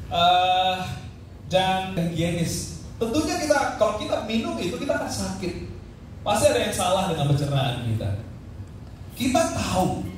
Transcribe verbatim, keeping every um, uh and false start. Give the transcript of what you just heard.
uh, dan higienis. Tentunya kita, kalau kita minum itu kita akan sakit. Pasti ada yang salah dengan pencernaan kita. Kita tahu